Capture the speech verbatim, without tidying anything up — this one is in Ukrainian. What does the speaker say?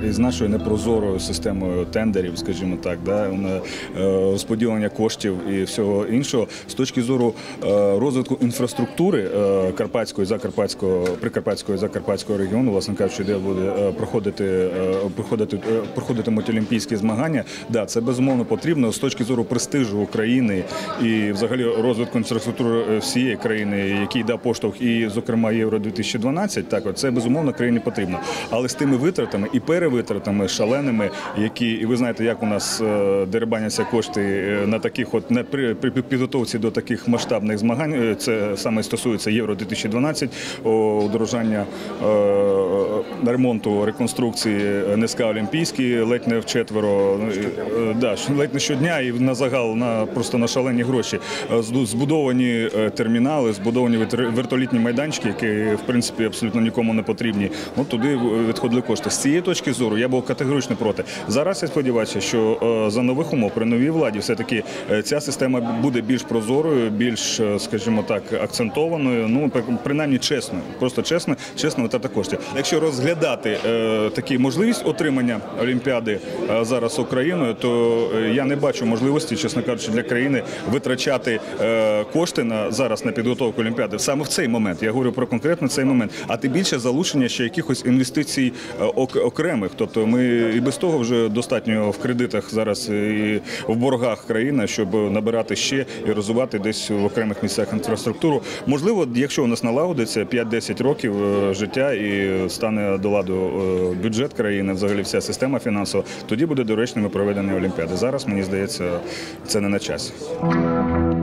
із нашою непрозорою системою тендерів, скажімо так, да, розподілення коштів і всього іншого, з точки зору розвитку інфраструктури Карпатського, Закарпатського, Прикарпатського і Закарпатського регіону, власне кажучи, де буде проходити, проходити, проходитимуть олімпійські змагання, да, це безумовно потрібно з точки зору престижу України і взагалі розвитку інфраструктури всієї країни, який дав поштовх і, зокрема, Євро дві тисячі дванадцять, так, це безумовно країні потрібно. Але з тими витратами і перевитратами шаленими, які, і ви знаєте, як у нас дерибаняться кошти на таких от, не при, при підготовці до таких масштабних змагань, це саме стосується Євро дві тисячі дванадцять, удорожання ремонту, реконструкції НСК Олімпійський, ледь не вчетверо, да, ледь не щодня і на загал, на, просто на шалені гроші. Збудовані термінали, збудовані вертолітні майданчики, які, в принципі, абсолютно нікому не потрібні. От туди відходили кошти. З цієї точки зору я був категорично проти. Зараз я сподіваюся, що за нових умов, при новій владі, все-таки ця система буде більш прозорою, більш, скажімо так, акцентованою, ну, принаймні чесною. Просто чесно, чесно витрата коштів. Якщо розглядати е, такі можливість отримання Олімпіади е, зараз Україною, то я не бачу можливості, чесно кажучи, для країни витрачати е, кошти на, зараз на підготовку Олімпіади саме в цей момент. Я говорю про конкретно цей момент. А тим більше залучення ще якихось інвестицій е, окремих. Тобто ми і без того вже достатньо в кредитах зараз і в боргах країна, щоб набирати ще і розвивати десь в окремих місцях інфраструктуру. Можливо, якщо у нас налагодиться п'ять-десять років життя і стане до ладу бюджет країни, взагалі вся система фінансова, тоді буде доречними проведення Олімпіади. Зараз, мені здається, це не на часі.